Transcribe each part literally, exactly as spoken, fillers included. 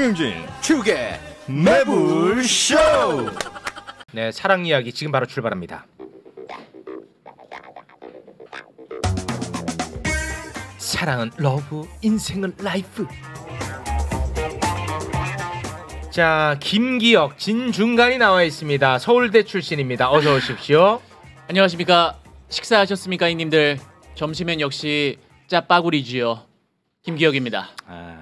김용진 축의 매불쇼. 네, 사랑 이야기 지금 바로 출발합니다. 사랑은 러브, 인생은 라이프. 자, 김기혁, 진중간이 나와 있습니다. 서울대 출신입니다. 어서 오십시오. 안녕하십니까. 식사하셨습니까, 이님들? 점심엔 역시 짜빠구리지요. 김기혁입니다. 아...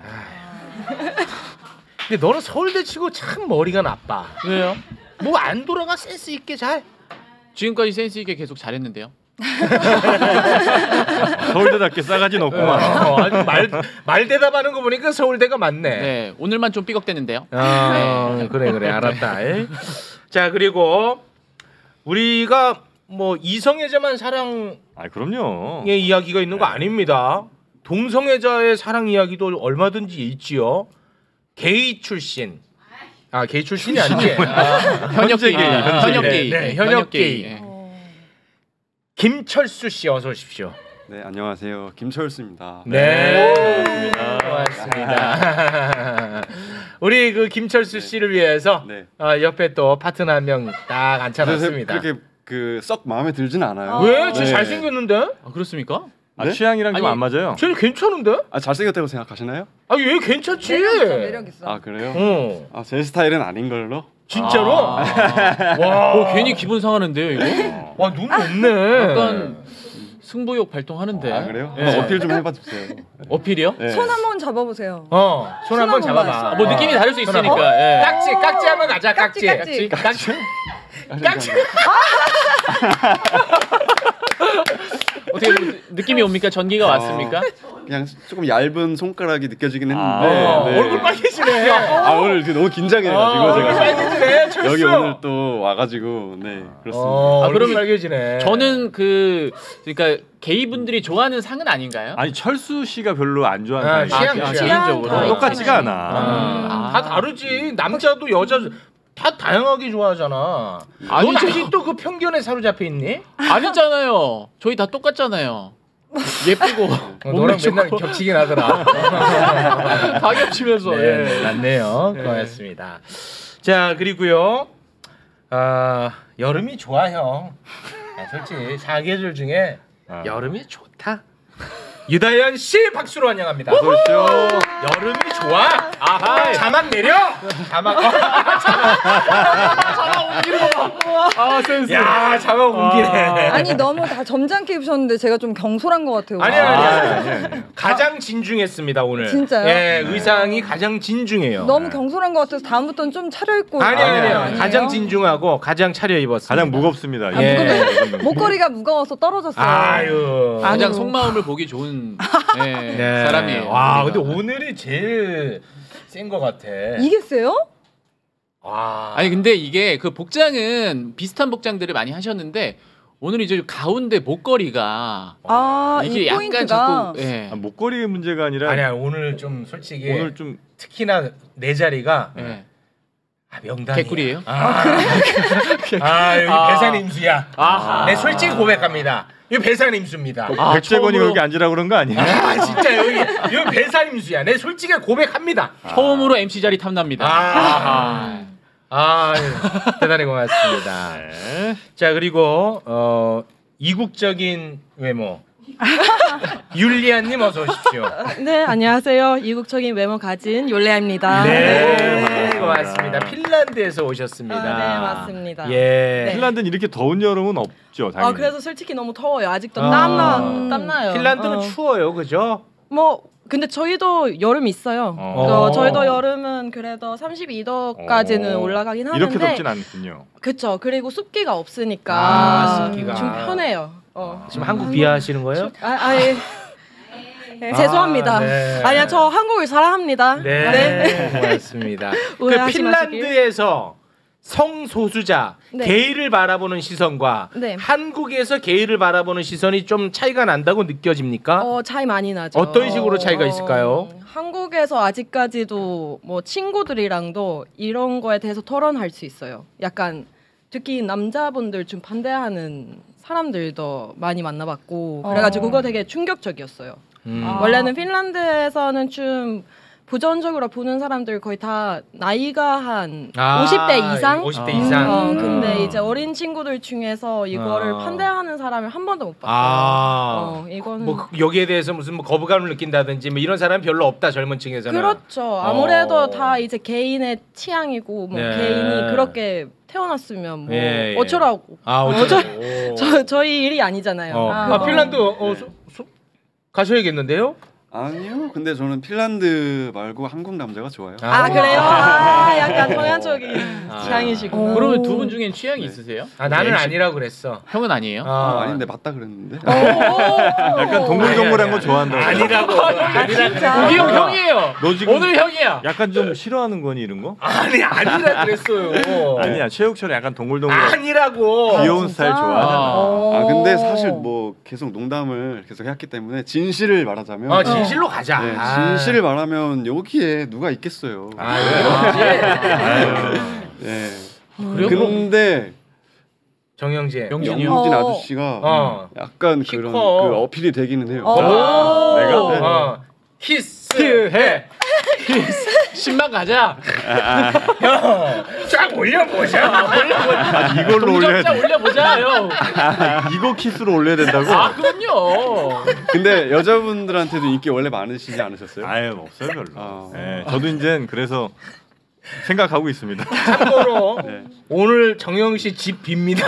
근데 너는 서울대 치고 참 머리가 나빠. 왜요? 뭐 안 돌아가 센스 있게 잘. 지금까지 센스 있게 계속 잘했는데요. 서울대답게 싸가지는 없구만. 어, 아주 말, 말 대답하는 거 보니까 서울대가 맞네. 네, 오늘만 좀 삐걱대는데요. 아, 네. 그래 그래 알았다. 자, 그리고 우리가 뭐 이성애자만 사랑의 아, 그럼요. 이야기가 있는 거 아닙니다. 동성애자의 사랑 이야기도 얼마든지 있지요. 게이 출신. 아, 게이 출신이 아니지. 아, 현역 게이. 아, 현역 게이. 네, 네, 현역 게이. 네. 김철수 씨 어서 오십시오. 네, 안녕하세요. 김철수입니다. 네, 반갑습니다. 고맙습니다. 우리 그 김철수 씨를 위해서 네. 어, 옆에 또 파트너 한 명 딱 앉혀놨습니다. 그렇게 그 썩 마음에 들지는 않아요. 왜? 쟤 네. 잘생겼는데? 아, 그렇습니까? 아, 네? 취향이랑 좀 안 맞아요. 쟤 괜찮은데? 아, 잘생겼다고 생각하시나요? 아, 얘 괜찮지. 매력 있어, 매력 있어. 아, 그래요? 어. 아, 제 스타일은 아닌 걸로. 진짜로? 아. 와, 어, 괜히 기분 상하는데요, 이거? 와, 눈 높네. 약간 승부욕 발동하는데. 아, 그래요? 네. 어, 어필 좀 해봐 주세요. 어필이요? 네. 손 한번 잡아보세요. 어, 손 한번 손 한번 잡아봐. 봐요. 뭐 느낌이 다를 수 손 한번. 있으니까. 예. 깍지, 깍지 한번 가자. 깍지, 깍지, 깍지, 아, 깍지. 어떻게 뭐 느낌이 옵니까? 전기가 어, 왔습니까? 그냥 조금 얇은 손가락이 느껴지긴 했는데. 어, 네. 얼굴 빨개지네. 아, 오늘 너무 긴장해가지고 어, 얼굴 제가 빨개지네. 철수. 여기 오늘 또 와가지고 네 그렇습니다. 어, 아, 얼굴 그러면 빨개지네. 저는 그 그러니까 게이 분들이 좋아하는 상은 아닌가요? 아니, 철수 씨가 별로 안 좋아하는 아, 사람이 취향, 아, 취향. 개인적으로 아, 똑같지가 않아. 아, 다 다르지. 남자도 여자 다 다양하게 좋아하잖아. 아니, 넌 저- 아직도 그 편견에 사로잡혀 있니? 아니잖아요. 저희 다 똑같잖아요. 예쁘고 어, 몸매 너랑 좋고 맨날 겹치긴 하더라. 다 겹치면서. 네, 예. 맞네요. 네. 고맙습니다. 자, 그리고요. 아, 여름이 좋아, 형. 아, 솔직히 사계절 중에 아. 여름이 좋다. 유다현 씨 박수로 환영합니다. 어서 오십시오. 여름이 좋아. 아하. 자막 내려. 자막. 아, 센스. 야, 자막 옮기네. 아니 너무 다 점잖게 입으셨는데 제가 좀 경솔한 것 같아요. 아니 아니 아, 아니. 아니, 아니. 가장 진중했습니다 오늘. 진짜요? 예, 의상이 가장 진중해요. 너무 경솔한 것 같아서 다음부터는 좀 차려입고. 아니 입어요. 아니요. 아니에요? 가장 진중하고 가장 차려입었습니다. 가장 무겁습니다. 아, 예. 무겁네. 목걸이가 무거워서 떨어졌어요. 아유. 가장 안으로. 속마음을 보기 좋은 예, 네. 사람이에요. 와, 우리가. 근데 오늘이 제일 센 것 같아. 이게 세요? 와. 아니 근데 이게 그 복장은 비슷한 복장들을 많이 하셨는데 오늘 이제 가운데 목걸이가 아, 이게 이 약간 포인트가. 자꾸 예. 아, 목걸이 문제가 아니라 아니야, 오늘 좀 솔직히 오늘 좀 특히나 내 자리가 예. 아, 명당이야. 개꿀이에요? 아, 아, 여기 아. 배산임수야. 아하. 네, 솔직히 고백합니다. 이거 배산임수입니다. 아, 백제건이 처음으로- 여기 앉으라고 그런 거 아니에요? 아, 진짜 여기 여기 배산임수야. 내 솔직히 고백합니다. 처음으로 엠씨 자리 탐납니다. 아, 아, 대단히 고맙습니다. 네. 자, 그리고 어, 이국적인 외모 율리안님 어서 오십시오. 네, 안녕하세요. 이국적인 외모 가진 율레아입니다. 네, 고맙습니다. 핀란드에서 오셨습니다. 아, 네, 맞습니다. 예. 네. 핀란드는 이렇게 더운 여름은 없죠, 당연히. 아, 그래서 솔직히 너무 더워요. 아직도 아. 땀나, 땀나요. 핀란드는 어. 추워요, 그죠? 뭐 근데 저희도 여름 있어요. 어. 어, 저희도 여름은 그래도 삼십이 도까지는 어. 올라가긴 하는데 이렇게 덥진 않군요. 그쵸. 그리고 습기가 없으니까 아, 습기가. 좀 편해요. 어. 지금 한국 비하하시는 거예요? 아, 아 예. 네, 죄송합니다. 아, 네. 아니야, 저 한국을 사랑합니다. 네, 고맙습니다. 그 오해하지 마시길. 핀란드에서 성소수자 네. 게이를 바라보는 시선과 네. 한국에서 게이를 바라보는 시선이 좀 차이가 난다고 느껴집니까? 어, 차이 많이 나죠. 어떤 식으로 차이가 있을까요? 한국에서 아직까지도 뭐 친구들이랑도 이런 거에 대해서 토론할 수 있어요. 약간 특히 남자분들 좀 반대하는 사람들도 많이 만나봤고 어. 그래가지고 그거 되게 충격적이었어요. 음. 아. 원래는 핀란드에서는 좀 부정적으로 보는 사람들 거의 다 나이가 한 아, 오십 대 이상. 오십 대 아. 이상. 어, 음. 근데 이제 어린 친구들 중에서 이거를 아. 반대하는 사람을 한 번도 못 봤어요. 아. 어, 이거는 뭐 그- 여기에 대해서 무슨 뭐 거부감을 느낀다든지 뭐 이런 사람이 별로 없다 젊은 층에서는. 그렇죠. 아무래도 어. 다 이제 개인의 취향이고 뭐 네. 개인이 그렇게 태어났으면 뭐 예, 예. 어쩌라고. 아 어쩌고. 저 저희 일이 아니잖아요. 어. 아, 아, 핀란드 어, 네. 소, 소, 가셔야겠는데요? 아니요. 근데 저는 핀란드 말고 한국 남자가 좋아요. 아 그래요? 아, 약간 동양적인 아. 취향이시구나. 어. 그러면 두 분 중엔 취향이 네. 있으세요? 아 나는 엠씨 아니라고 그랬어. 형은 아니에요? 아, 아, 아닌데 맞다 그랬는데. 약간 동글동글한 거 좋아한다고. 아니라고. 아니라 진짜? 우리 형 형이에요. 너 지금 오늘 형이야. 약간 좀 싫어하는 거니 이런 거? 아니 아니라 그랬어요. 아니야 최욱처럼 약간 동글동글한 아니라고. 귀여운 스타일 진짜? 좋아하잖아. 어. 아 근데 사실 뭐 계속 농담을 계속 해왔기 때문에 진실을 말하자면 어 진실로 가자. 네, 아. 진실을 말하면 여기에 누가 있겠어요. 아 그렇지. 네. 그래요? 근데 정영재. 영진이요? 영진 어. 아저씨가 어. 약간 키 그런 커. 그 어필이 되기는 해요. 어. 아, 내가? 어. 히스해. 십만 가자. 쫙 올려보자. 올려보자. 이걸로 올려야 동접자 돼. 올려보자 형. 이거 키스로 올려야 된다고? 아 그럼요. 근데 여자분들한테도 인기 원래 많으시지 않으셨어요? 아유 없어요 별로. 아. 예, 저도 이제 그래서 생각하고 있습니다. 참고로 네. 오늘 정영 씨 집 빕니다.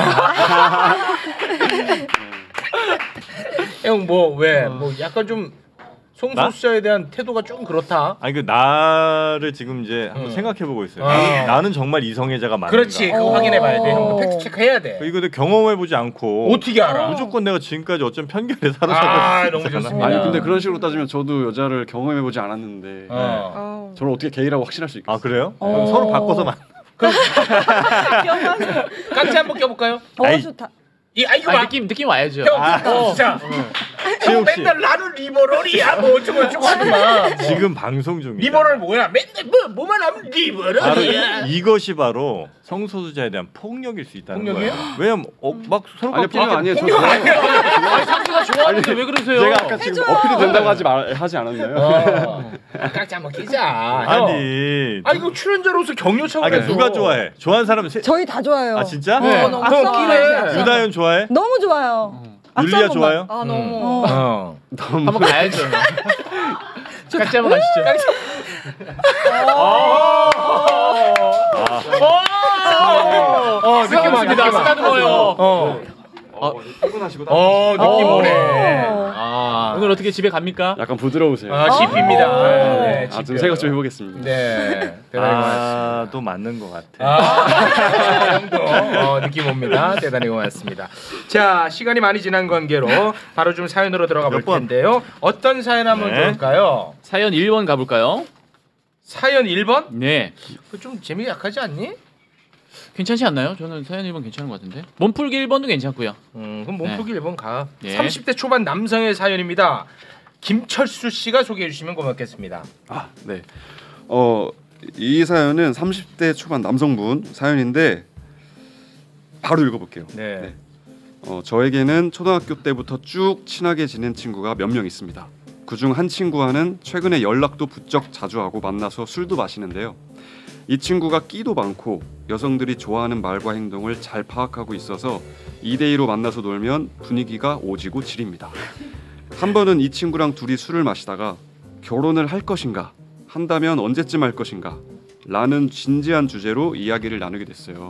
형 뭐 왜? 뭐 약간 좀 송소수자에 대한 태도가 좀 그렇다. 아니 그 나를 지금 이제 한번 음. 생각해 보고 있어요. 아. 나는, 나는 정말 이성애자가 맞는가? 그렇지. 그거 어. 확인해 봐야 돼. 형 팩트 체크해야 돼. 이거 경험해 보지 않고 어떻게 알아? 무조건 내가 지금까지 어쩜 편견에 아, 사로잡혔을 너무 수 있잖아. 좋습니다. 아니 근데 그런 식으로 따지면 저도 여자를 경험해보지 않았는데 어. 어. 저를 어떻게 게이라고 확신할 수 있겠어요? 아 그래요? 어. 그럼 서로 바꿔서 만. 깍지 한번 껴볼까요? 어 아이. 좋다. 이 아 이거 아, 봐. 느낌 느낌 와야죠. 형 아. 진짜. 최욱 씨 맨날 나는 리버럴이야 뭐 어쩌고 저쩌고 하지마. 뭐. 지금 방송 중이야. 리버럴 뭐야? 맨날 뭐 뭐만 하면 바로 리버럴이야. 이것이 바로 성소수자에 대한 폭력일 수 있다는 폭력이에요? 거예요. 왜냐면 어, 막 서로 아니 막 폭력 아니에요. 저 폭력 아니야. 아니 상대가 좋아하는데 왜 그러세요? 제가 아까 지금 어필이 된다고 하지 말 하지 않았나요? 어. 깍지 한번 끼자. 형. 아니. 아 이거 출연자로서 격려차고 아, 그러니까 누가 좋아해? 좋아하는 사람은 세... 저희 다 좋아요. 아 진짜? 네. 어, 너무 형 악성 끼래. 맛이야. 유다현 좋아해? 너무 좋아요. 악성 율리아 음악. 좋아요? 아 음. 너무. 어. 한번 가야죠. 깍지 한번 가시죠. 어 느낌 와 느낌 와. 쓰다듬어요. 어. 어, 출근하시고 어 느낌 어. 오네. 어. 아. 오늘 어떻게 집에 갑니까? 약간 부드러우세요. 아 집입니다. 어. 네, 아, 좀 집이요. 생각 좀 해보겠습니다. 네. 대단히 고맙습니다. 아, 또 맞는 것 같아. 아, 형도 어, 느낌 옵니다. 대단히 고맙습니다. 자, 시간이 많이 지난 관계로 바로 좀 사연으로 들어가 볼 몇 번? 텐데요. 어떤 사연 한번 네. 볼까요? 사연 일 번 가볼까요? 사연 일 번? 네. 그거 좀 재미가 약하지 않니? 괜찮지 않나요? 저는 사연 일 번 괜찮은 것 같은데. 몸풀기 일 번도 괜찮고요. 음, 그럼 몸풀기 일 번 가. 네. 삼십 대 초반 남성의 사연입니다. 김철수 씨가 소개해 주시면 고맙겠습니다. 아, 네. 어, 이 사연은 삼십 대 초반 남성분 사연인데 바로 읽어볼게요. 네. 네. 어, 저에게는 초등학교 때부터 쭉 친하게 지낸 친구가 몇 명 있습니다. 그중 한 친구와는 최근에 연락도 부쩍 자주 하고 만나서 술도 마시는데요. 이 친구가 끼도 많고 여성들이 좋아하는 말과 행동을 잘 파악하고 있어서 이 대 이로 만나서 놀면 분위기가 오지고 지립니다. 한 번은 이 친구랑 둘이 술을 마시다가 결혼을 할 것인가, 한다면 언제쯤 할 것인가 라는 진지한 주제로 이야기를 나누게 됐어요.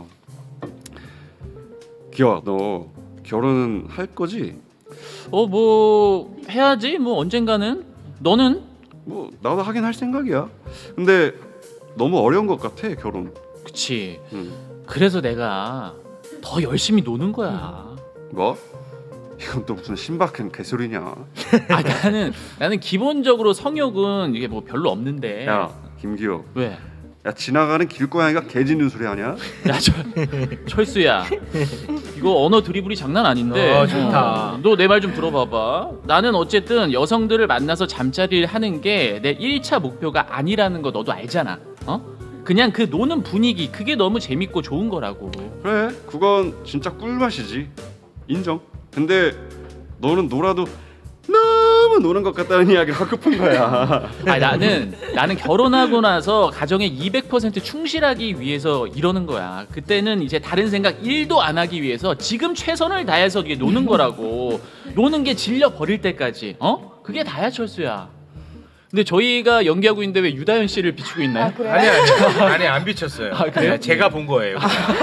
기아, 너 결혼은 할 거지? 어 뭐 해야지. 뭐 언젠가는. 너는? 뭐 나도 하긴 할 생각이야. 근데 너무 어려운 것 같아 결혼. 그치. 음. 그래서 내가 더 열심히 노는 거야. 뭐? 이건 또 무슨 신박한 개소리냐? 아 나는 나는 기본적으로 성욕은 이게 뭐 별로 없는데. 야 김기호, 왜? 야 지나가는 길고양이가 개 짖는 소리 하냐? 야 저, 철수야. 이거 언어 드리블이 장난 아닌데. 어, 좋다. 너 내 말 좀 들어봐봐. 나는 어쨌든 여성들을 만나서 잠자리를 하는 게 내 일 차 목표가 아니라는 거 너도 알잖아. 어? 그냥 그 노는 분위기 그게 너무 재밌고 좋은 거라고. 그래, 그건 진짜 꿀맛이지. 인정. 근데 너는 놀아도 너무 너무 노는 것 같다는 이야기를 하고 픈 거야. 아니, 나는 나는 결혼하고 나서 가정에 이백 퍼센트 충실하기 위해서 이러는 거야. 그때는 이제 다른 생각 일도 안 하기 위해서 지금 최선을 다해서 이게 노는 거라고. 노는 게 질려 버릴 때까지. 어? 그게 다야, 철수야. 근데 저희가 연기하고 있는데 왜 유다현 씨를 비추고 있나요? 아, 그래요? 아니 아니 아니 안 비쳤어요. 아, 그래요? 네, 제가 본 거예요.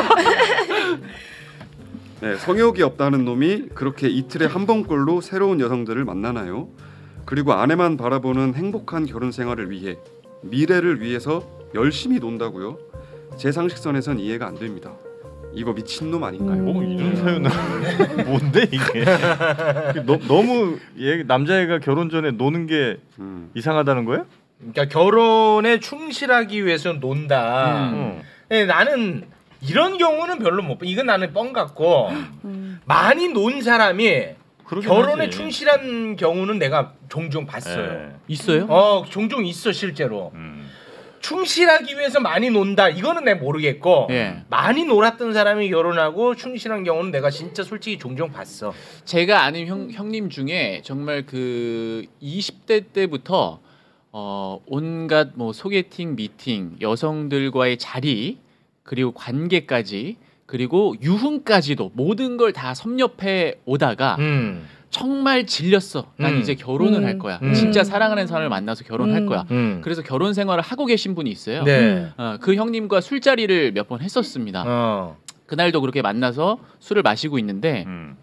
네, 성욕이 없다는 놈이 그렇게 이틀에 한 번꼴로 새로운 여성들을 만나나요? 그리고 아내만 바라보는 행복한 결혼 생활을 위해 미래를 위해서 열심히 논다고요? 제 상식선에선 이해가 안 됩니다. 이거 미친놈 아닌가요? 뭐 이런 사연은 뭔데 이게? 너, 너무 얘 남자애가 결혼 전에 노는 게 음. 이상하다는 거야? 그러니까 결혼에 충실하기 위해서 논다. 음. 네, 나는 이런 경우는 별로 못 봐. 이건 나는 뻥 같고 많이 논 사람이 그러긴 결혼에 하지. 충실한 경우는 내가 종종 봤어요. 예. 있어요? 어 종종 있어 실제로. 음. 충실하기 위해서 많이 논다. 이거는 내가 모르겠고 예. 많이 놀았던 사람이 결혼하고 충실한 경우는 내가 진짜 솔직히 종종 봤어. 제가 아는 형, 형님 중에 정말 그 이십 대 때부터 어, 온갖 뭐 소개팅, 미팅, 여성들과의 자리, 그리고 관계까지, 그리고 유흥까지도 모든 걸 다 섭렵해 오다가 음. 정말 질렸어. 난 음. 이제 결혼을 음. 할 거야. 음. 진짜 사랑하는 사람을 만나서 결혼할 음. 거야. 음. 그래서 결혼 생활을 하고 계신 분이 있어요. 네. 어, 그 형님과 술자리를 몇 번 했었습니다. 어. 그날도 그렇게 만나서 술을 마시고 있는데 음.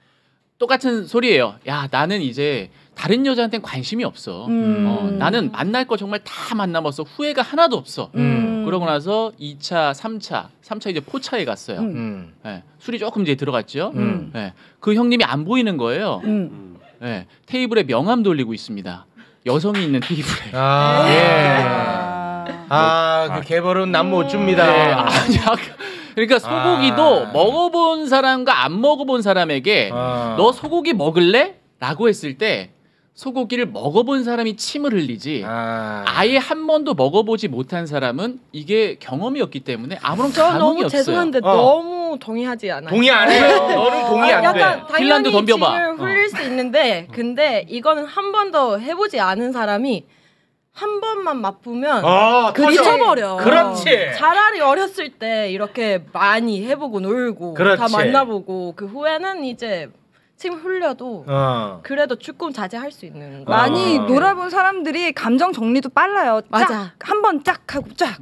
똑같은 소리예요. 야, 나는 이제 다른 여자한테는 관심이 없어. 음. 어, 나는 만날 거 정말 다 만나봤어. 후회가 하나도 없어. 음. 그러고 나서 이 차, 삼 차, 삼 차 이제 포차에 갔어요. 음. 음. 예, 술이 조금 이제 들어갔죠. 음. 예, 그 형님이 안 보이는 거예요. 음. 음. 예, 테이블에 명함 돌리고 있습니다. 여성이 있는 테이블에. 아, 예. 아. 아, 그 개벌은 남 못 줍니다. 네, 아니, 아, 그러니까 소고기도 아. 먹어본 사람과 안 먹어본 사람에게 아. 너 소고기 먹을래? 라고 했을 때 소고기를 먹어본 사람이 침을 흘리지 아. 아예 한 번도 먹어보지 못한 사람은 이게 경험이 없기 때문에 아무런 저 감흥이 너무 없어요. 죄송한데 어. 너무 동의하지 않아요. 동의 안 해요. 너는 동의 안 돼. 약간 핀란드 당연히 덤벼봐. 침을 흘릴 수 있는데 근데 이거는 한 번도 해보지 않은 사람이 한 번만 맛보면 어, 그 터져. 잊어버려. 그렇지. 차라리 어렸을 때 이렇게 많이 해보고 놀고 그렇지. 다 만나보고 그 후에는 이제 침 흘려도 어. 그래도 조금 자제할 수 있는 거. 많이 아. 놀아본 사람들이 감정 정리도 빨라요. 맞아. 한 번 짝 하고 쫙.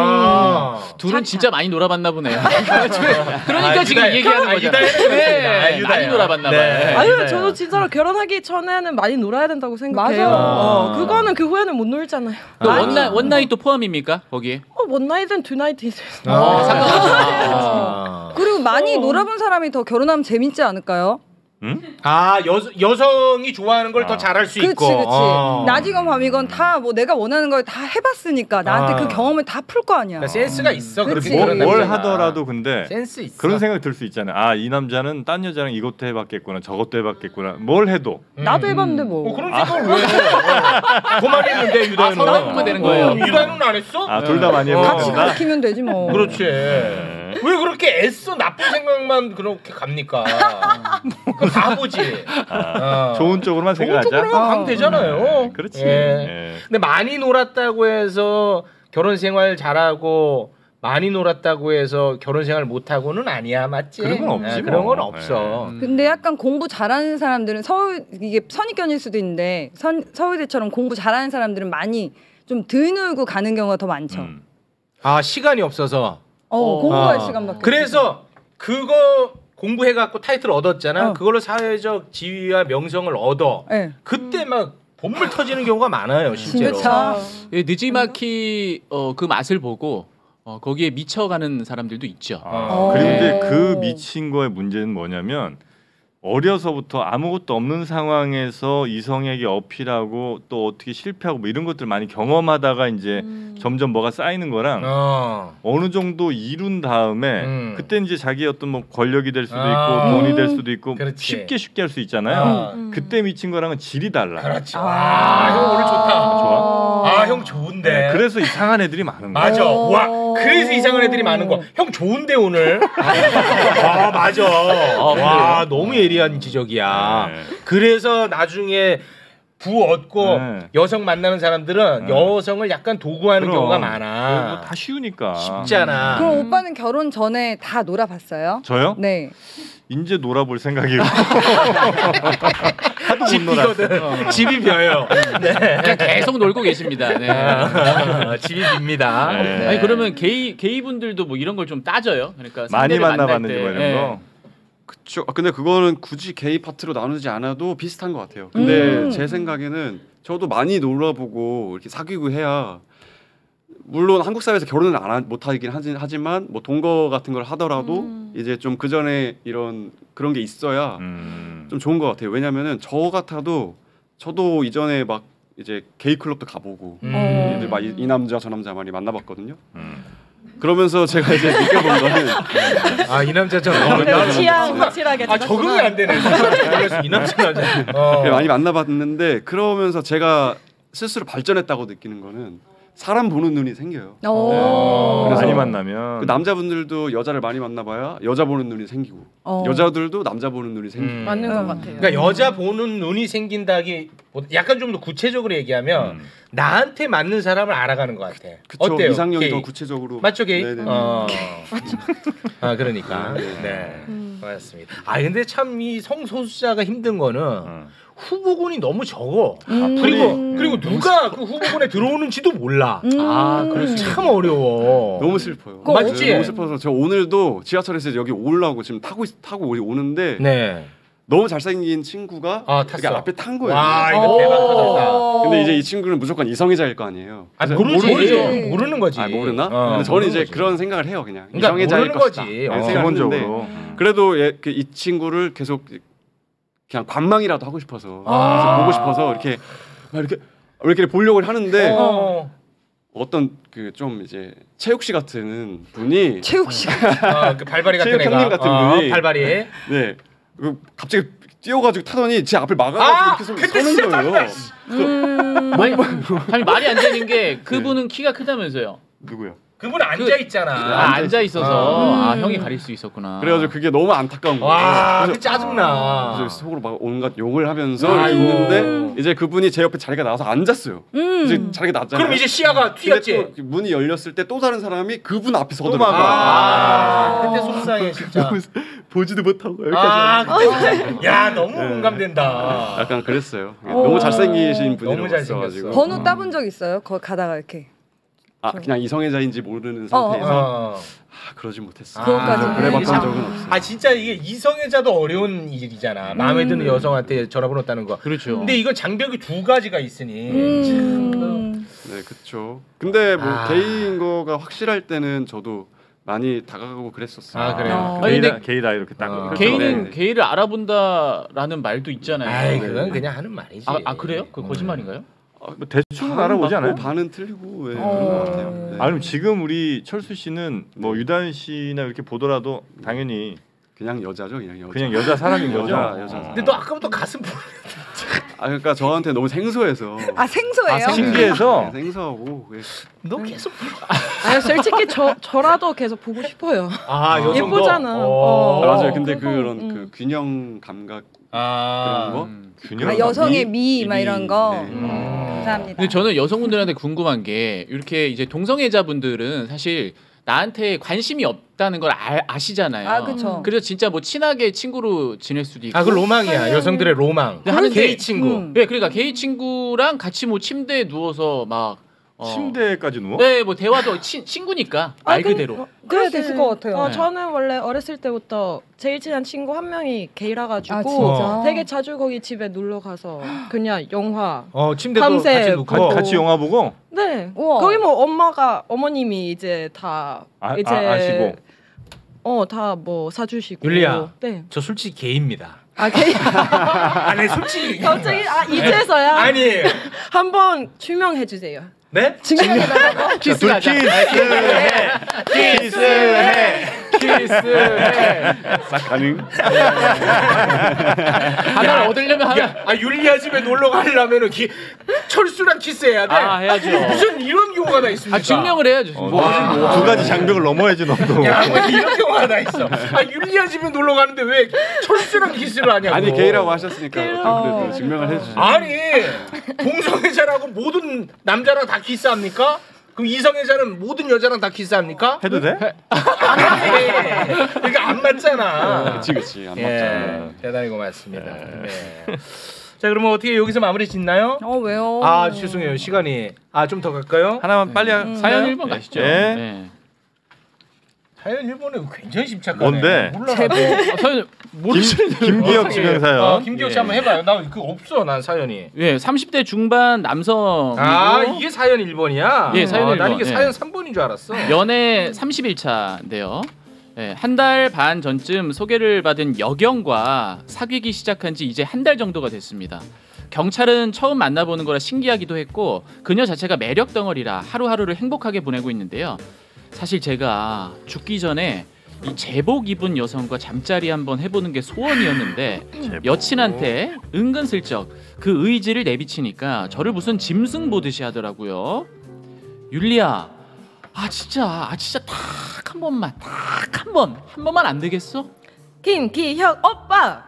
아. 둘은 참, 진짜 많이 놀아봤나 보네요. 그러니까 아, 지금 유다- 얘기하는 아, 거죠. 유다는 그렇습니다. 아, 네, 유다야. 많이 놀아봤나 봐요. 네. 아유 유다야. 저도 진짜로 결혼하기 전에는 많이 놀아야 된다고 생각해요. 맞아. 어, 그거는 그 후에는 못 놀잖아요. 또 많이- 원나잇 원나잇도 포함입니까 거기에? 어, 원나잇은 두나잇이 있어요. 어, 상관없죠. 아. 그리고 많이 어. 놀아본 사람이 더 결혼하면 재밌지 않을까요? 응? 아, 여, 여성이 좋아하는 걸 더 아. 잘할 수 그치 있고. 그치. 어. 낮이건 밤이건 다 뭐 내가 원하는 걸 다 해봤으니까 나한테 아. 그 경험을 다 풀 거 아니야. 그러니까 센스가 있어. 그치. 그렇게 뭐, 그런 뭘 남자가. 하더라도 근데 센스 있어. 그런 생각 들 수 있잖아요. 아, 이 남자는 딴 여자랑 이것도 해봤겠구나, 저것도 해봤겠구나. 뭘 해도. 음. 나도 해봤는데 뭐. 어, 그런 생각을 왜 해? 어. 그만 했는데 아, 유다는. 서로 해보면 되는 거예요. 유다는 안 했어? 아, 둘 다 많이 어. 같이 해봤구나. 가르치면 되지 뭐. 그렇지. 네. 왜 그렇게 애써 나쁜 생각만 그렇게 갑니까? 그 바보지. 아, 어. 좋은 쪽으로만 좋은 생각하자. 쪽으로만 가면 어. 되잖아요. 그렇지. 예. 예. 근데 많이 놀았다고 해서 결혼 생활 잘하고 많이 놀았다고 해서 결혼 생활 못하고는 아니야, 맞지? 그런 건 없지 예, 그런 뭐. 건 없어. 예. 근데 약간 공부 잘하는 사람들은 서울 이게 선입견일 수도 있는데 선, 서울대처럼 공부 잘하는 사람들은 많이 좀 덜 놀고 가는 경우가 더 많죠. 음. 아, 시간이 없어서. 어, 어. 공부할 아. 시간밖에. 그래서 그거 공부해갖고 타이틀 얻었잖아. 어. 그걸로 사회적 지위와 명성을 얻어. 네. 그때 막 본물 터지는 경우가 많아요, 실제로. 진짜. 예, 느지마키 어, 그 맛을 보고 어, 거기에 미쳐가는 사람들도 있죠. 아, 어. 그리고 이제 네. 그 미친 거의 문제는 뭐냐면 어려서부터 아무것도 없는 상황에서 이성에게 어필하고 또 어떻게 실패하고 뭐 이런 것들 많이 경험하다가 이제 음. 점점 뭐가 쌓이는 거랑 어. 어느 정도 이룬 다음에 음. 그때 이제 자기 어떤 뭐 권력이 될 수도 아. 있고 돈이 될 음. 수도 있고 그렇지. 쉽게 쉽게 할 수 있잖아요. 아. 음. 그때 미친 거랑은 질이 달라. 그렇지. 아. 와, 형 오늘 좋다. 좋아? 아, 형 좋은데. 네, 그래서 이상한 애들이 많은 거야. 맞아. 어. 와, 그래서 이상한 애들이 많은 거. 형 좋은데 오늘. 아, 맞아. 와, 너무 예리한 지적이야. 네. 그래서 나중에 부 얻고 네. 여성 만나는 사람들은 네. 여성을 약간 도구하는 그럼. 경우가 뭐 많아. 다 쉬우니까. 쉽잖아. 그럼 오빠는 결혼 전에 다 놀아봤어요? 저요? 네. 이제 놀아볼 생각이고. 하도 못 집이거든. 놀았어. 집이 벼요. 네. 그냥 계속 놀고 계십니다. 네. 아, 집이 빕니다. 네. 아니 그러면 게이 게이 분들도 뭐 이런 걸 좀 따져요. 그러니까 많이 상대를 만날 만나봤는지 때. 뭐 이런 예. 거. 그쵸. 아, 근데 그거는 굳이 게이 파트로 나누지 않아도 비슷한 것 같아요. 근데 음. 제 생각에는 저도 많이 놀아보고 이렇게 사귀고 해야 물론 한국 사회에서 결혼을 안 하- 못하긴 하지, 하지만 뭐 동거 같은 걸 하더라도 음. 이제 좀 그 전에 이런 그런 게 있어야 음. 좀 좋은 것 같아요. 왜냐면은 저 같아도 저도 이전에 막 이제 게이 클럽도 가보고 음. 어. 이들 막 이 남자 저 남자 많이 만나봤거든요. 음. 그러면서 제가 이제 느껴본 거는 아, 이 남자 저 그 취향 확실하게 아, 적응이 안 되네. 그래서 이 남자 남자. 어. 네, 많이 만나봤는데 그러면서 제가 스스로 발전했다고 느끼는 거는 사람 보는 눈이 생겨요. 오. 그래서 많이 만나면 그 남자분들도 여자를 많이 만나봐야 여자 보는 눈이 생기고 어. 여자들도 남자 보는 눈이 생기고 음. 맞는 것 음. 같아요. 그러니까 여자 보는 눈이 생긴다기 약간 좀 더 구체적으로 얘기하면 음. 나한테 맞는 사람을 알아가는 것 같아. 그쵸. 어때요? 이상형이 게이? 더 구체적으로 맞죠, 게이? 네네. 어. 아, 그러니까. 네. 네. 음. 맞습니다. 아, 근데 참 이 성소수자가 힘든 거는 음. 후보군이 너무 적어. 음. 그리고 그리고 누가 그 후보군에 들어오는지도 몰라. 음. 아, 그럴 수 참 어려워. 너무 슬퍼요. 그거 맞지? 너무 슬퍼서 저 오늘도 지하철에서 여기 오려고 지금 타고 있- 타고 오- 오는데 네. 너무 잘생긴 친구가 아, 이렇게 탔어. 앞에 탄 거예요. 와, 이거 오. 대박 터졌다. 근데 이제 이 친구는 무조건 이성애자일 거 아니에요. 아, 그래서 모르지. 모르지. 모르는 거지. 아, 모르나? 어, 근데 저는 모르는 이제 거지. 그런 생각을 해요, 그냥. 그러니까 이성애자일 모르는 것이다. 거지. 이런 어. 생각을 기본적으로. 했는데 음. 그래도 얘, 그, 이 친구를 계속 그냥 관망이라도 하고 싶어서 아. 그래서 보고 싶어서 이렇게 막 이렇게 이렇게 보려고 하는데 어. 어떤 그 좀 이제 체육 씨 같은 분이 체육 씨. 어, 그 발발이 같은 체육 애가. 형님 같은 어, 분이. 발발이. 네 그 갑자기 뛰어가지고 타더니 제 앞을 막아가지고 아, 이렇게 서, 그때 서는 진짜 거예요. 짱나, 음. 아니, 아니 말이 안 되는 게 그분은 키가 크다면서요. 누구요? 그분 앉아 있잖아. 아, 앉아 있어서 음. 아 형이 가릴 수 있었구나. 그래가지고 그게 너무 안타까운 거예요. 와, 그 그래서 짜증나. 그래서 속으로 막 온갖 욕을 하면서 아이고. 이렇게 있는데 이제 그분이 제 옆에 자리가 나와서 앉았어요. 이제 음. 자리가 났잖아요. 그럼 이제 시야가 근데 튀었지. 또 문이 열렸을 때 또 다른 사람이 그분 앞에 또 서더라고요. 막아. 아, 그때 속상해 진짜. 보지도 못하고 여기까지. 아, 왔는데. 그때 야 너무 네. 공감된다. 약간 그랬어요. 오. 너무 잘생기신 분이 너무 잘생겼어. 번호 따본 적 있어요? 거 가다가 이렇게. 아 그냥 이성애자인지 모르는 어, 상태에서 어. 아 그러지 못했어. 그것까지. 아, 그래봤던 참- 적은 없어요. 아 진짜 이게 이성애자도 어려운 일이잖아. 마음에 드는 여성한테 전화번호 따는 거. 그렇죠. 근데 이건 장벽이 두 가지가 있으니. 음. 네, 그렇죠. 근데 뭐 아. 게이인 거가 확실할 때는 저도 많이 다가가고 그랬었어요. 아, 그래요? 어. 아니, 게이다, 근데 게이다 이렇게 딱. 어. 그렇죠. 게이는 네. 게이를 알아본다라는 말도 있잖아요. 아이 네. 그건 그냥 하는 말이지. 아, 아 그래요? 그 거짓말인가요? 뭐 대충 반은 알아보지 맞고 않아요? 반은 틀리고 왜 어. 그런 것 같아요. 네. 아 그럼 지금 우리 철수 씨는 뭐 유단 씨나 이렇게 보더라도 당연히 그냥 여자죠, 그냥 여자. 그냥 여자 사람인 거죠. 여자, 여자. 어. 근데 너 아까부터 가슴 부. 아 그러니까 저한테 너무 생소해서. 아 생소해요? 아, 신기해서 네, 생소하고. 예. 너 계속. 아니 솔직히 저 저라도 계속 보고 싶어요. 아 여성도. 예쁘잖아. 어. 어. 아, 맞아요. 근데 그거, 그런 음. 그 균형 감각 아. 그런 거. 음. 균형. 아, 여성의 미- 미 막 이런 거. 네. 음. 감사합니다. 근데 저는 여성분들한테 궁금한 게 이렇게 이제 동성애자분들은 사실 나한테 관심이 없다는 걸 아, 아시잖아요. 아 그렇죠. 그래서 진짜 뭐 친하게 친구로 지낼 수도 있고. 아, 그 로망이야. 여성들의 로망. 근데 하는데- 게이 친구. 음. 네, 그러니까 게이 친구랑 같이 뭐 침대에 누워서 막 어, 침대까지 누워? 네, 뭐 대화도 친, 친구니까 아, 말 그- 그대로. 그럴 수 있을 것 같아요. 어, 네. 저는 원래 어렸을 때부터 제일 친한 친구 한 명이 게이라 가지고 아 진짜. 되게 자주 거기 집에 놀러 가서 그냥 영화. 어 침대도 밤새 같이 눕고. 보고. 같이 영화 보고 네. 우와. 거기 뭐 엄마가 어머님이 이제 다 아, 이제 아, 아시고. 어 다 뭐 사주시고. 율리야. 네. 저 솔직히 게이입니다. 아 게이. 아니 솔직히. 갑자기 아 이제서야 아니. 한번 증명해 주세요. 네? 증명해달라고? 키스하자. 키스해. 키스해. 키스해. 가능? 하나를 얻으려면 하나. 야, 아 율리아 집에 놀러 가려면은 기, 철수랑 키스해야 돼. 아, 해야죠. 무슨 이런 경우가 다 있습니까? 아, 증명을 해야죠. 어, 뭐, 뭐, 두 가지 장벽을 넘어야지 너도. 야, 뭐 이런 경우가 다 있어. 아 율리아 집에 놀러 가는데 왜 철수랑 키스를 하냐고. 아니 게이라고 하셨으니까 어. 그래도 증명을 해주시죠. 아니 동성애자라고 모든 남자랑 다 키스합니까? 그럼 이성애자는 모든 여자랑 다 키스합니까? 해도 돼? 안 돼. 그러니까 안 맞잖아. 그치 그치 안 예, 맞잖아. 대단히 고맙습니다. 네. 자 그러면 어떻게 여기서 마무리 짓나요? 어 왜요? 아 죄송해요 시간이 아 좀 더 갈까요? 하나만 빨리 하- 사연 일 번 가시죠. 네. 네. 사연 일본에 굉장히 집착하네. 뭔데? 몰라. 아, 사연 모르시는 김, 김기혁 지명 사연. 어, 김기혁 씨 예. 한번 해봐요. 나 그거 없어 난 사연이. 예, 삼십 대 중반 남성. 아 이게 사연 일 번이야? 예, 사연 아, 일 번. 난 이게 예. 사연 삼 번인 줄 알았어. 연애 삼십일 차인데요. 예, 한 달 반 전쯤 소개를 받은 여경과 사귀기 시작한 지 이제 한 달 정도가 됐습니다. 경찰은 처음 만나보는 거라 신기하기도 했고 그녀 자체가 매력 덩어리라 하루하루를 행복하게 보내고 있는데요. 사실 제가 죽기 전에 이 제복 입은 여성과 잠자리 한번 해보는 게 소원이었는데 여친한테 은근슬쩍 그 의지를 내비치니까 저를 무슨 짐승 보듯이 하더라고요. 율리야, 아 진짜, 아 진짜 딱 한 번만, 딱 한 번, 한 번만 안 되겠어? 김기혁 오빠.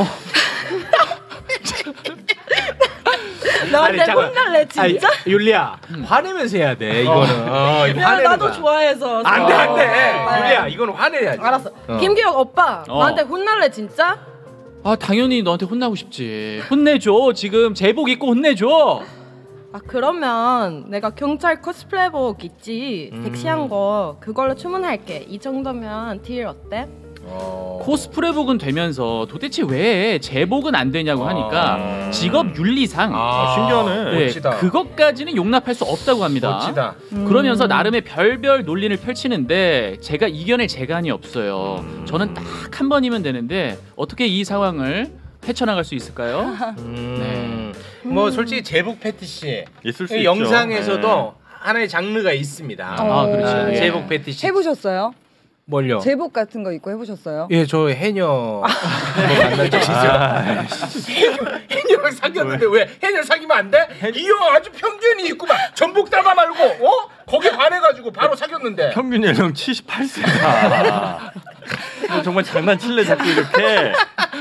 너한테 아니, 잠깐. 혼날래 진짜? 아니, 율리야 화내면서 해야 돼 이거는. 어, 이거 야 화내는 나도 거야. 좋아해서. 안돼 안돼. 어. 율리야 이거는 화내야지. 알았어. 어. 김기혁 오빠 어. 나한테 혼날래 진짜? 아 당연히 너한테 혼나고 싶지. 혼내줘. 지금 제복 입고 혼내줘. 아 그러면 내가 경찰 코스프레복 있지 음. 섹시한 거 그걸로 주문할게. 이 정도면 딜 어때? 어. 코스프레복은 되면서 도대체 왜 제복은 안 되냐고 하니까 아. 직업 윤리상 아, 신기하네. 네, 멋지다. 그것까지는 용납할 수 없다고 합니다. 멋지다. 그러면서 나름의 별별 논리를 펼치는데 제가 이겨낼 재간이 없어요. 음. 저는 딱 한 번이면 되는데 어떻게 이 상황을 헤쳐나갈 수 있을까요? 음. 뭐 솔직히 제복 패티시 있을 수 이 있죠. 영상에서도 하나의 장르가 있습니다. 아, 그렇지. 아, 예. 제복 패티시. 해보셨어요? 뭘요? 제복 같은 거 입고 해보셨어요? 예, 저 해녀 뭐 만난 적 있어요. 해녀, 해녀를 사귀었는데 왜 해녀를 사귀면 안 돼? 이 형 아주 편견이 있구만. 전복 닮아 말고, 어? 거기 반해가지고 바로 사귀었는데. 평균 연령 칠십팔 세다. 정말 장난칠래 자꾸 이렇게.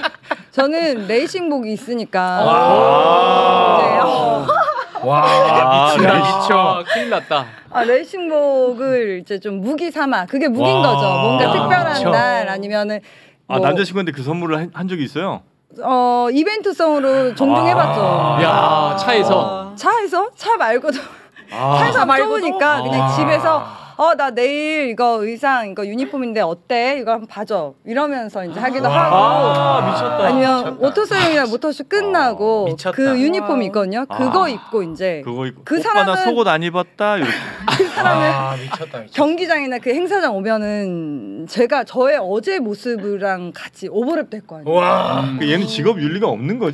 저는 레이싱복이 있으니까 와. 이제 어, 와, 아, 미치다 레이싱. 미쳐. 아, 큰일 났다. 아, 레이싱복을 이제 좀 무기 삼아 그게 무기인 와. 거죠. 뭔가 야, 특별한 미쳐. 날 아니면은 아 뭐, 남자친구한테 그 선물을 한, 한 적이 있어요? 어 이벤트성으로 종종 해봤죠. 야, 차에서. 차에서 차 말고도 아, 차에서 말고도? 좁으니까 그냥 아. 집에서 어 나 내일 이거 의상 이거 유니폼인데 어때? 이거 한번 봐줘 이러면서 이제 하기도 하고 아, 미쳤다. 아니면 미쳤다. 오토스윙이나 모터쇼 끝나고 아, 미쳤다. 그 유니폼이 있거든요. 그거 아. 입고 이제 그거 입고 그 오빠 나 사람은- 속옷 안 입었다 이렇게. 그 사람은 아, 미쳤다, 미쳤다. 경기장이나 그 행사장 오면은 제가 저의 어제 모습이랑 같이 오버랩 될 거 아니에요. 와. 그 얘는 직업 윤리가 없는 거지.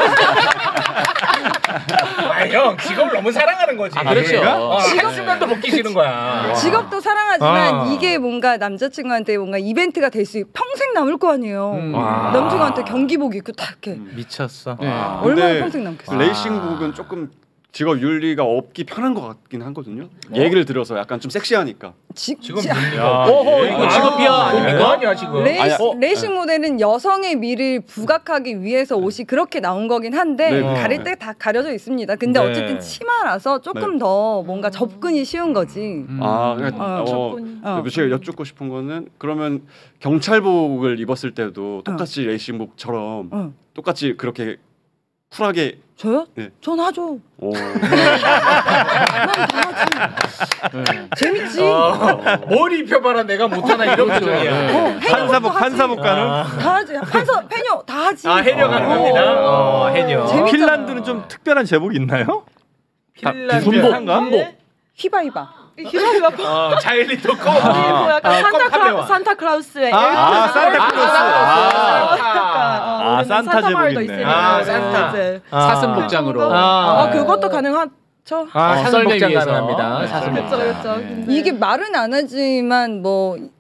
아, 형 직업을 너무 사랑하는 거지. 아, 그렇죠. 어, 한 순간도 먹기 싫은 거야. 직업도 사랑하지만 아. 이게 뭔가 남자친구한테 뭔가 이벤트가 될 수 있고 평생 남을 거 아니에요. 음. 와. 남친한테 경기복 입고 딱 이렇게 미쳤어. 네. 아, 얼마나 근데 평생 그 남겠어요. 레이싱복은 조금 직업 윤리가 없기 편한 것 같긴 하거든요. 얘기를 들어서 약간 좀 섹시하니까. 지, 지금 지- 윤리가. 오호, 이거 직업비야 아닙니까? 이거 아니야 지금. 레이시, 아니, 어? 레이싱 모델은 여성의 미를 부각하기 위해서 옷이 그렇게 나온 거긴 한데 네, 네. 가릴 때 다 가려져 있습니다. 근데 네. 어쨌든 치마라서 조금 더 뭔가 접근이 쉬운 거지. 음. 아, 그러니까 어, 어, 접근이. 어. 제가 여쭙고 싶은 거는 그러면 경찰복을 입었을 때도 똑같이 레이싱복처럼 어. 똑같이 그렇게 쿨하게 저요? 네. 전 하죠. 오. 재밌지. 어, 뭘 입혀봐라 내가 못하나 이런 표정이야. 어, 판사복 판사복 가는. 다 하지. 판서 페녀 다 하지. 아 해녀 가는 어. 겁니다. 어, 해녀. 재밌- 핀란드는 좀 특별한 제복이 있나요? 핀란드 군복, 비슷한가? 군복. 휘바휘바. 어, 자일리토 껌. 그리고 약간 아, 산타 껌 크라, 카메라. 산타클라우스의 아, 엘프 산타클로스. 아, 그러니까 아, 산타 제복 있네. 아, 산타. 이제. 사슴 복장으로. 아, 아, 그것도 가능하죠. 아, 어, 사슴 썰매 복장 위에서. 가능합니다. 네, 사슴 그렇죠, 복장. 그렇죠. 네. 근데 이게 말은 안 하지만 뭐 어,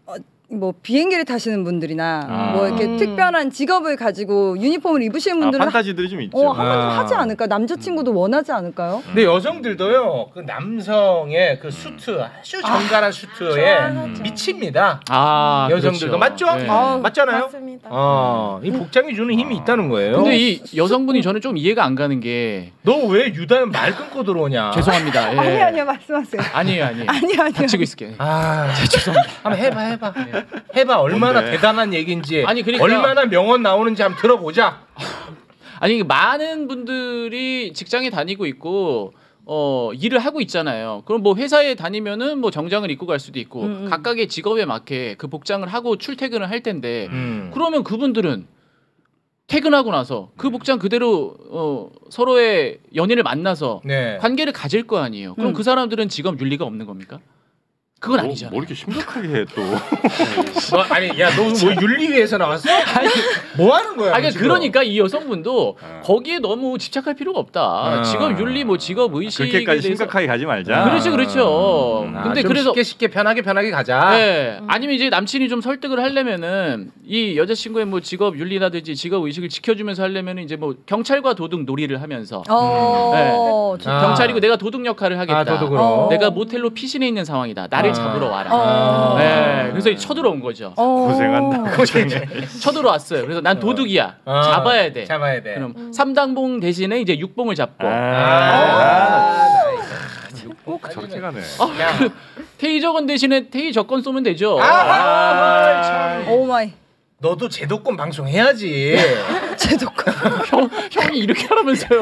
뭐 비행기를 타시는 분들이나 아. 뭐 이렇게 음. 특별한 직업을 가지고 유니폼을 입으시는 아, 분들은 판타지들이 좀 있죠. 어, 한번 좀 아. 하지 않을까? 남자친구도 원하지 않을까요? 근데 여성들도요 그 남성의 그 수트 아주 정갈한 수트에 아, 미칩니다. 아, 여성들도 그렇죠. 맞죠? 네. 아, 맞잖아요. 맞습니다. 어, 이 복장이 주는 힘이 있다는 거예요. 근데 이 여성분이 저는 좀 이해가 안 가는 게 너 왜 유다는 말 끊고 들어오냐? 죄송합니다. 예. 아니 아니요 말씀하세요. 아니에요, 아니에요. 아니 아니요. 닥치고 있을게. 아, 죄송합니다. 한번 해봐, 해봐, 해봐. 얼마나 뭔데? 대단한 얘기인지, 아니, 그러니까- 얼마나 명언 나오는지 한번 들어보자. 아니 많은 분들이 직장에 다니고 있고 어 일을 하고 있잖아요. 그럼 뭐 회사에 다니면은 뭐 정장을 입고 갈 수도 있고 음, 음. 각각의 직업에 맞게 그 복장을 하고 출퇴근을 할 텐데 음. 그러면 그분들은 퇴근하고 나서 그 복장 그대로 어, 서로의 연인을 만나서 네. 관계를 가질 거 아니에요. 그럼 음. 그 사람들은 직업 윤리가 없는 겁니까? 그건 뭐, 아니잖아요. 뭐 이렇게 심각하게 해 또. 뭐, 아니, 야, 너 뭐 윤리위에서 나왔어? 아니, 뭐 하는 거야? 아니, 그러니까, 지금? 그러니까 이 여성분도 어. 거기에 너무 집착할 필요가 없다. 아. 직업 윤리, 뭐 직업 의식에 그렇게까지 대해서 심각하게 가지 말자. 그렇죠, 그렇죠. 음. 아, 근데 좀 그래서 쉽게 쉽게 편하게 편하게 가자. 네. 아니면 이제 남친이 좀 설득을 하려면은 이 여자친구의 뭐 직업 윤리라든지 직업 의식을 지켜주면서 하려면은 이제 뭐 경찰과 도둑 놀이를 하면서 어, 네. 좋다. 아. 경찰이고 내가 도둑 역할을 하겠다. 아, 도둑으로. 어. 내가 모텔로 피신해 있는 상황이다. 나를 아. 잡으러 와라. 어. 네. 그래서 쳐들어온 거죠. 어. 고생한다. 쳐들어왔어요. 그래서 난 도둑이야. 어, 잡아야 돼. 잡아야 돼. 그럼 삼당봉 대신에 이제 육봉을 잡고 아, 아, 꼭 저렇게 가네. 야. 테이저건 대신에 테이저건 쏘면 되죠. 아, 참. 오 마이. 너도 제도권 방송 해야지. 제도권. 형, 형이 이렇게 하라면서요.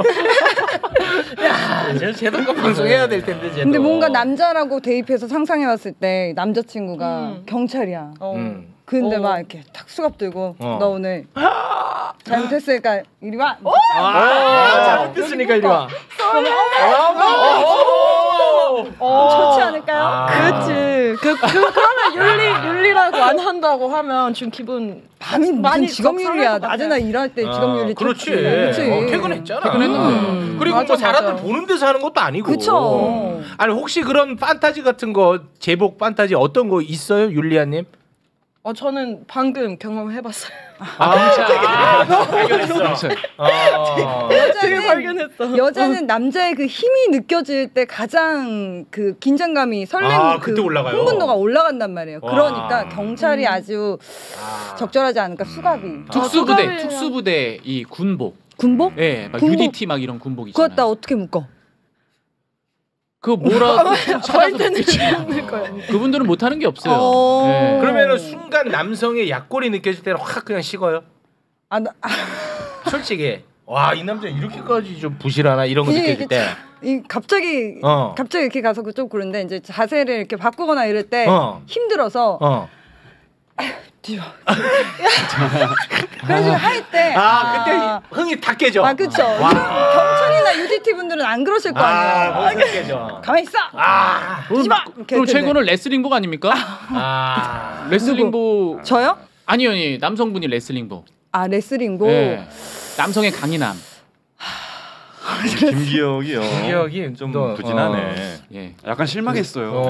야, 저 제도권 방송 해야 될 텐데 제도. 근데 뭔가 남자라고 대입해서 상상해봤을 때 남자친구가 음. 경찰이야. 어. 음. 근데 어. 막 이렇게 탁 수갑 들고 어. 너 오늘 잘못했으니까 이리 와. 아, 잘못했으니까 이리 와. 어, 좋지 않을까요? 아. 그렇지. 그, 그 그러면 윤리 윤리라고 안 한다고 하면 좀 기분 밤이 무슨 많이 직업윤리야. 상할 것 낮에 같아요. 나 일할 때 직업윤리 아, 그렇지. 그렇지. 어, 퇴근했잖아. 퇴근했는데. 음. 그리고 맞아, 뭐 사람들 맞아. 보는 데서 하는 것도 아니고. 그쵸. 아니 혹시 그런 판타지 같은 거 제복 판타지 어떤 거 있어요, 율리아님? 어 저는 방금 경험해봤어요. 아, 그렇죠. 어. 되게 여자는, 발견했어. 여자는 남자의 그 힘이 느껴질 때 가장 그 긴장감이 설렘 아, 그 그때 올라가요? 흥분도가 올라간단 말이에요. 와. 그러니까 경찰이 음. 아주 아. 적절하지 않을까 수갑이. 특수부대, 아, 특수부대 이 군복. 군복? 예, 막 군복. 유디티 막 이런 군복 있잖아요. 그거 다 어떻게 묶어? 그거 뭐라고 찾아서 때는 묶겠지. 힘들 거예요. 그분들은 못 하는 게 없어요. 어. 예. 그러면은 순간 남성의 약골이 느껴질 때는 확 그냥 식어요. 아, 나, 아, 솔직히 와 이 남자 이렇게까지 좀 부실하나 이런 거 이게 느껴질 이게 때. 이 갑자기 어. 갑자기 이렇게 가서 그쪽 그런데 이제 자세를 이렇게 바꾸거나 이럴 때 어. 힘들어서 어. 뒤로. 그래서 할 때. 아 그때 흥이 다 깨져. 아 그쵸. 이런 경찰이나 유디티 분들은 안 그러실 거 아니에요. 아 무슨 깨져. 가만 있어. 아. 하지 마. 이렇게 그럼 할 텐데. 최근은 레슬링복 아닙니까? 아. 레슬링복 저요? 아니요, 아니 남성분이 레슬링복. 아 레슬링복. 예. 남성의 강인함. 김기혁이요. 김기혁이 좀 너, 부진하네. 예. 약간 실망했어요. 어.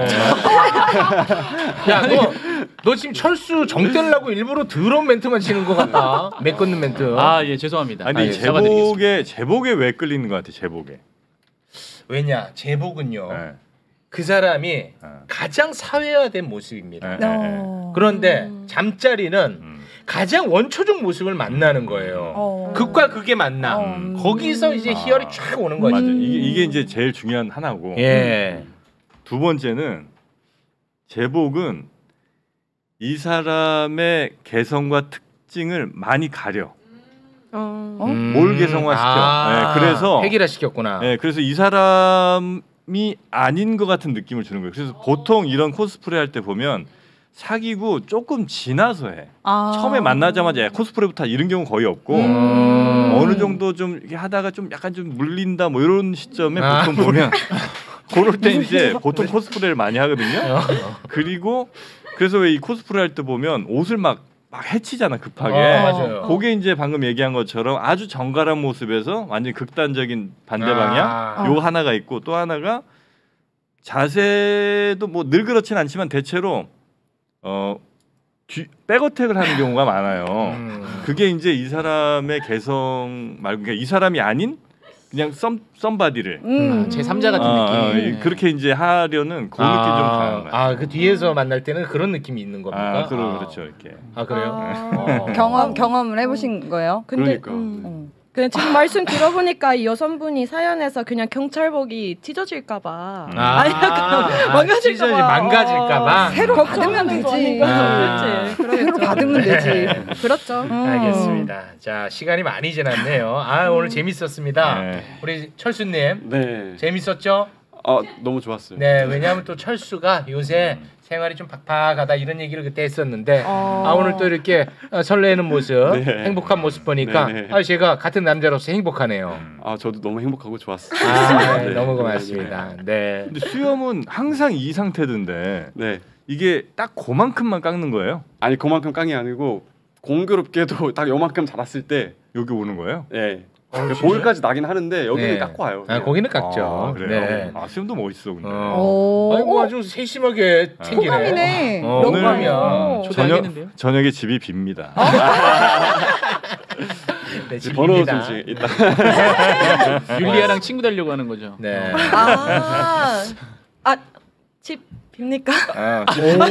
야, 너, 너 지금 철수 정 떼려고 일부러 더러운 멘트만 치는 것 같다. 메끊는 멘트. 아, 예, 죄송합니다. 아니 아, 예, 사과드리겠습니다. 제복에 제복에 왜 끌리는 것 같아? 제복에. 왜냐, 제복은요. 네. 그 사람이 네. 가장 사회화된 모습입니다. 네. 어. 그런데 잠자리는 음. 가장 원초적 모습을 만나는 거예요. 어. 극과 극의 만남. 어. 거기서 이제 아. 희열이 쫙 오는 거지. 맞아. 이게 이게 이제 제일 중요한 하나고. 예. 두 번째는 제복은 이 사람의 개성과 특징을 많이 가려. 어. 어? 음. 뭘 개성화시켜. 네, 그래서- 획일화 시켰구나. 네, 그래서 이 사람이 아닌 것 같은 느낌을 주는 거예요. 그래서 보통 이런 코스프레 할 때 보면 사귀고 조금 지나서 해. 아. 처음에 만나자마자 야, 코스프레부터 이런 경우 거의 없고 음. 어느 정도 좀 이렇게 하다가 좀 약간 좀 물린다 뭐 이런 시점에 아. 보통 보면 그럴 때 이제 보통 코스프레를 많이 하거든요. 어. 그리고 그래서 왜 이 코스프레 할 때 보면 옷을 막 막 해치잖아 급하게. 어, 맞아요. 그게 이제 방금 얘기한 것처럼 아주 정갈한 모습에서 완전 히 극단적인 반대 방향. 아. 요 하나가 있고 또 하나가 자세도 뭐 늘 그렇진 않지만 대체로 어 뒤, 백어택을 하는 경우가 많아요. 음. 그게 이제 이 사람의 개성 말고 그러니까 이 사람이 아닌 그냥 썸 썸바디를 음. 제삼자 같은 어, 느낌. 어, 이- 그렇게 이제 하려는 그 느낌 좀 강한 거예요. 아, 그 뒤에서 만날 때는 그런 느낌이 있는 겁니까? 아, 그럼 그렇죠 이렇게. 아, 그래요? 아. 어. 경험 경험을 해보신 거예요? 근데 그러니까. 음. 어. 근데 지금 말씀 들어보니까 이 여성분이 사연에서 그냥 경찰복이 찢어질까봐 아, 아니, 약간 망가질까봐. 찢어지- 망가질까봐. 새로 받으면 걱정하는 거 되지. 아닌가? 아. 그렇지. 새로 그러겠죠. 받으면 되지. 그렇죠. 음. 알겠습니다. 자, 시간이 많이 지났네요. 아, 오늘 재밌었습니다. 네. 우리 철수님 네. 재밌었죠? 아 너무 좋았어요. 네, 왜냐하면 또 철수가 요새 생활이 좀 팍팍하다 이런 얘기를 그때 했었는데 어. 아 오늘 또 이렇게 어, 설레는 모습, 네. 행복한 모습 보니까 네, 네. 아 제가 같은 남자로서 행복하네요. 아 저도 너무 행복하고 좋았어요. 아, 네. 너무 고맙습니다. 네. 근데 수염은 항상 이 상태던데 네. 이게 딱 그만큼만 깎는 거예요? 아니 그만큼 깡이 아니고 공교롭게도 딱 요만큼 자랐을 때, 여기 오는 거예요? 예. 볼까지 나긴 하는데 여기는 네. 깎고 와요. 아, 거기는 깎죠. 아, 그래요? 네. 아 수염도 멋있어 근데. 어. 오. 아이고 아주 세심하게 챙기네. 호감이네. 어, 너무 오늘이면 호감이야. 저녁 초대하겠는데요? 저녁에 집이 빕니다. 네, 번호 집입니다. 좀 지- 이따. 율리아랑 친구 되려고 하는 거죠. 네. 아, 아, 집 빕니까? 아,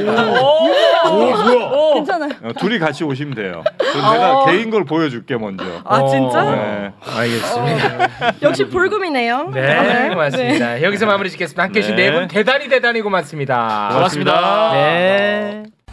괜찮아요. 어, 둘이 같이 오시면 돼요. 그럼 내가 개인 걸 보여줄게 먼저. 아, 진짜? 네. 알겠습니다. 역시 불금이네요. 네, 고맙습니다. 여기서 마무리 짓겠습니다. 함께 해주신 네. 네 분 대단히 대단히 고맙습니다. 고맙습니다. 네.